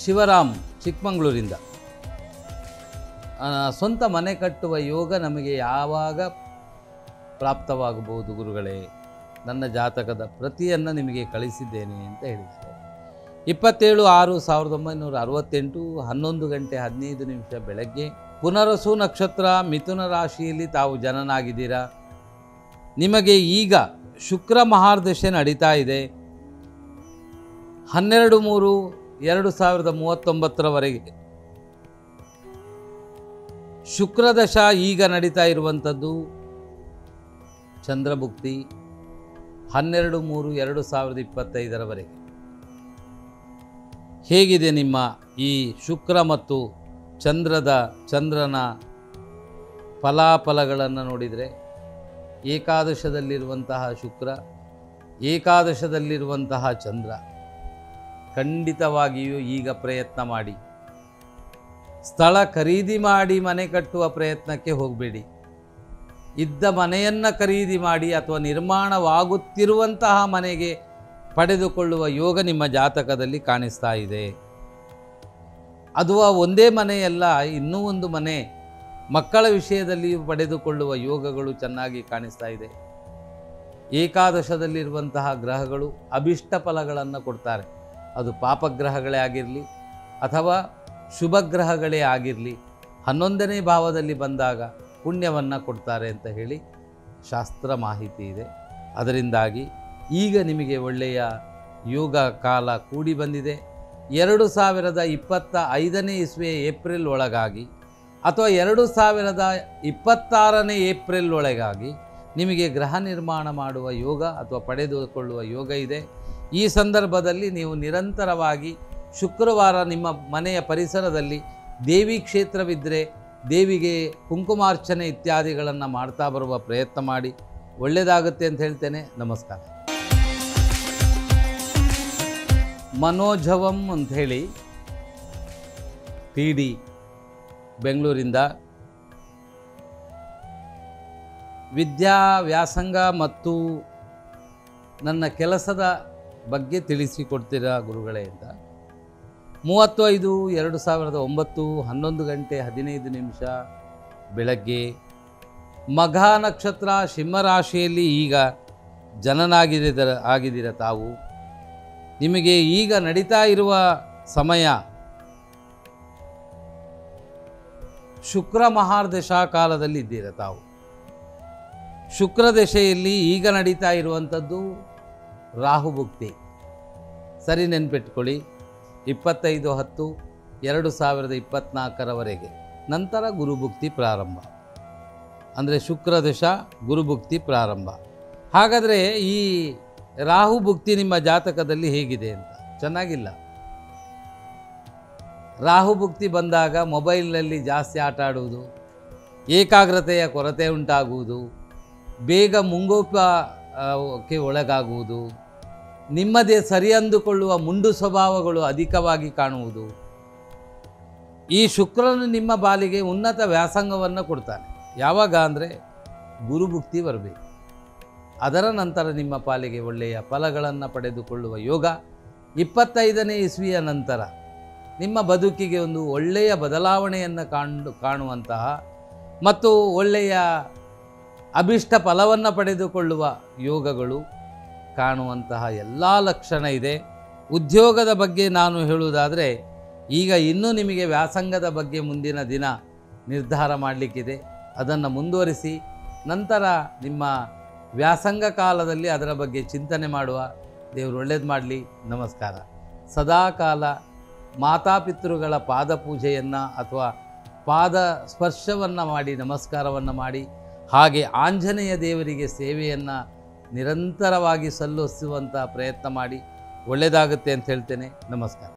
ಶಿವರಾಮ್ ಚಿಕ್ಕಮಗಳೂರಿಂದ ಸ್ವಂತ ಮನೆ ಕಟ್ಟುವ ಯೋಗ ನಮಗೆ ಯಾವಾಗ ಪ್ರಾಪ್ತವಾಗಬಹುದು ಗುರುಗಳೇ? ನನ್ನ ಜಾತಕದ ಪ್ರತಿಯನ್ನು ನಿಮಗೆ ಕಳಿಸಿದ್ದೇನೆ ಅಂತ ಹೇಳಿದ್ದಾರೆ. 27/6/1968 11 ಗಂಟೆ 15 ನಿಮಿಷ ಬೆಳಗ್ಗೆ ಪುನರಸು ನಕ್ಷತ್ರ ಮಿಥುನ ರಾಶಿಯಲ್ಲಿ ತಾವು ಜನನಾಗಿದ್ದೀರಾ. ನಿಮಗೆ ಈಗ ಶುಕ್ರ ಮಹಾರ್ದಶೆ ನಡೀತಾ ಇದೆ. 12/3/2039 ಶುಕ್ರದಶ ಈಗ ನಡೀತಾ ಇರುವಂಥದ್ದು. ಚಂದ್ರಭುಕ್ತಿ 12/3/2025 ಹೇಗಿದೆ ನಿಮ್ಮ ಈ ಶುಕ್ರ ಮತ್ತು ಚಂದ್ರನ ಫಲಾಫಲಗಳನ್ನು ನೋಡಿದರೆ, ಏಕಾದಶದಲ್ಲಿರುವಂತಹ ಶುಕ್ರ, ಏಕಾದಶದಲ್ಲಿರುವಂತಹ ಚಂದ್ರ, ಖಂಡಿತವಾಗಿಯೂ ಈಗ ಪ್ರಯತ್ನ ಮಾಡಿ. ಸ್ಥಳ ಖರೀದಿ ಮಾಡಿ ಮನೆ ಕಟ್ಟುವ ಪ್ರಯತ್ನಕ್ಕೆ ಹೋಗಬೇಡಿ. ಇದ್ದ ಮನೆಯನ್ನು ಖರೀದಿ ಮಾಡಿ ಅಥವಾ ನಿರ್ಮಾಣವಾಗುತ್ತಿರುವಂತಹ ಮನೆಗೆ ಪಡೆದುಕೊಳ್ಳುವ ಯೋಗ ನಿಮ್ಮ ಜಾತಕದಲ್ಲಿ ಕಾಣಿಸ್ತಾ ಇದೆ. ಅದು ಒಂದೇ ಮನೆಯಲ್ಲ, ಇನ್ನೂ ಒಂದು ಮನೆ ಮಕ್ಕಳ ವಿಷಯದಲ್ಲಿಯೂ ಪಡೆದುಕೊಳ್ಳುವ ಯೋಗಗಳು ಚೆನ್ನಾಗಿ ಕಾಣಿಸ್ತಾ ಇದೆ. ಏಕಾದಶದಲ್ಲಿರುವಂತಹ ಗ್ರಹಗಳು ಅಭಿಷ್ಟ ಫಲಗಳನ್ನು ಕೊಡ್ತಾರೆ. ಅದು ಪಾಪಗ್ರಹಗಳೇ ಆಗಿರಲಿ ಅಥವಾ ಶುಭ ಗ್ರಹಗಳೇ ಆಗಿರಲಿ, 11ನೇ ಭಾವದಲ್ಲಿ ಬಂದಾಗ ಪುಣ್ಯವನ್ನು ಕೊಡ್ತಾರೆ ಅಂತ ಹೇಳಿ ಶಾಸ್ತ್ರ ಮಾಹಿತಿ ಇದೆ. ಅದರಿಂದಾಗಿ ಈಗ ನಿಮಗೆ ಒಳ್ಳೆಯ ಯೋಗ ಕಾಲ ಕೂಡಿ ಬಂದಿದೆ. 2025ನೇ ಇಸ್ವಿಯ ಏಪ್ರಿಲ್ ಒಳಗಾಗಿ ಅಥವಾ 2026ನೇ ಏಪ್ರಿಲ್ ಒಳಗಾಗಿ ನಿಮಗೆ ಗೃಹ ನಿರ್ಮಾಣ ಮಾಡುವ ಯೋಗ ಅಥವಾ ಪಡೆದುಕೊಳ್ಳುವ ಯೋಗ ಇದೆ. ಈ ಸಂದರ್ಭದಲ್ಲಿ ನೀವು ನಿರಂತರವಾಗಿ ಶುಕ್ರವಾರ ನಿಮ್ಮ ಮನೆಯ ಪರಿಸರದಲ್ಲಿ ದೇವಿ ಕ್ಷೇತ್ರವಿದ್ದರೆ ದೇವಿಗೆ ಕುಂಕುಮಾರ್ಚನೆ ಇತ್ಯಾದಿಗಳನ್ನು ಮಾಡ್ತಾ ಬರುವ ಪ್ರಯತ್ನ ಮಾಡಿ. ಒಳ್ಳೆಯದಾಗುತ್ತೆ ಅಂತ ಹೇಳ್ತೇನೆ. ನಮಸ್ಕಾರ. ಮನೋಜವಂ ಅಂಥೇಳಿ PD ಬೆಂಗಳೂರಿಂದ ವಿದ್ಯಾ ವ್ಯಾಸಂಗ ಮತ್ತು ನನ್ನ ಕೆಲಸದ ಬಗ್ಗೆ ತಿಳಿಸಿಕೊಡ್ತೀರಾ ಗುರುಗಳೇ ಅಂತ. 30/5/2009 11 ಗಂಟೆ 15 ನಿಮಿಷ ಬೆಳಗ್ಗೆ ಮಘ ನಕ್ಷತ್ರ ಸಿಂಹರಾಶಿಯಲ್ಲಿ ಈಗ ಆಗಿದ್ದೀರ ತಾವು. ನಿಮಗೆ ಈಗ ನಡೀತಾ ಇರುವ ಸಮಯ ಶುಕ್ರ ಮಹಾರ್ದಶಾ ಕಾಲದಲ್ಲಿ ಇದ್ದೀರ ತಾವು. ಶುಕ್ರ ದಶೆಯಲ್ಲಿ ಈಗ ನಡೀತಾ ಇರುವಂಥದ್ದು ರಾಹುಭುಕ್ತಿ. ಸರಿ ನೆನ್ಪಿಟ್ಕೊಳ್ಳಿ. 25/10/2024 ನಂತರ ಗುರುಭುಕ್ತಿ ಪ್ರಾರಂಭ. ಅಂದರೆ ಶುಕ್ರದಶ ಗುರುಭುಕ್ತಿ ಪ್ರಾರಂಭ. ಹಾಗಾದರೆ ಈ ರಾಹುಭುಕ್ತಿ ನಿಮ್ಮ ಜಾತಕದಲ್ಲಿ ಹೇಗಿದೆ ಅಂತ? ಚೆನ್ನಾಗಿಲ್ಲ. ರಾಹುಭುಕ್ತಿ ಬಂದಾಗ ಮೊಬೈಲ್ನಲ್ಲಿ ಜಾಸ್ತಿ ಆಟ ಆಡುವುದು, ಏಕಾಗ್ರತೆಯ ಕೊರತೆ ಉಂಟಾಗುವುದು, ಬೇಗ ಮುಂಗೋಪಕ್ಕೆ ಒಳಗಾಗುವುದು, ನಿಮ್ಮದೇ ಸರಿ ಅಂದುಕೊಳ್ಳುವ ಮುಂಡು ಸ್ವಭಾವಗಳು ಅಧಿಕವಾಗಿ ಕಾಣುವುದು. ಈ ಶುಕ್ರನು ನಿಮ್ಮ ಬಾಲಿಗೆ ಉನ್ನತ ವ್ಯಾಸಂಗವನ್ನು ಕೊಡ್ತಾನೆ. ಯಾವಾಗ ಅಂದರೆ ಗುರುಭುಕ್ತಿ ಬರಬೇಕು. ಅದರ ನಂತರ ನಿಮ್ಮ ಪಾಲಿಗೆ ಒಳ್ಳೆಯ ಫಲಗಳನ್ನು ಪಡೆದುಕೊಳ್ಳುವ ಯೋಗ. 25ನೇ ಇಸ್ವಿಯ ನಂತರ ನಿಮ್ಮ ಬದುಕಿಗೆ ಒಂದು ಒಳ್ಳೆಯ ಬದಲಾವಣೆಯನ್ನು ಕಾಣುವಂತಹ ಮತ್ತು ಒಳ್ಳೆಯ ಅಭಿಷ್ಟ ಫಲವನ್ನು ಪಡೆದುಕೊಳ್ಳುವ ಯೋಗಗಳು ಕಾಣುವಂತಹ ಎಲ್ಲ ಲಕ್ಷಣ ಇದೆ. ಉದ್ಯೋಗದ ಬಗ್ಗೆ ನಾನು ಹೇಳುವುದಾದರೆ, ಈಗ ಇನ್ನೂ ನಿಮಗೆ ವ್ಯಾಸಂಗದ ಬಗ್ಗೆ ಮುಂದಿನ ದಿನ ನಿರ್ಧಾರ ಮಾಡಲಿಕ್ಕಿದೆ. ಅದನ್ನು ಮುಂದುವರಿಸಿ ನಂತರ ನಿಮ್ಮ ವ್ಯಾಸಂಗ ಕಾಲದಲ್ಲಿ ಅದರ ಬಗ್ಗೆ ಚಿಂತನೆ ಮಾಡುವ. ದೇವರು ಒಳ್ಳೇದು ಮಾಡಲಿ. ನಮಸ್ಕಾರ. ಸದಾಕಾಲ ಮಾತಾಪಿತೃಗಳ ಪಾದ ಪೂಜೆಯನ್ನು ಅಥವಾ ಪಾದ ಸ್ಪರ್ಶವನ್ನು ಮಾಡಿ ನಮಸ್ಕಾರವನ್ನು ಮಾಡಿ, ಹಾಗೆ ಆಂಜನೇಯ ದೇವರಿಗೆ ಸೇವೆಯನ್ನು ನಿರಂತರವಾಗಿ ಸಲ್ಲಿಸುವಂಥ ಪ್ರಯತ್ನ ಮಾಡಿ. ಒಳ್ಳೆಯದಾಗುತ್ತೆ ಅಂತ ಹೇಳ್ತೇನೆ. ನಮಸ್ಕಾರ.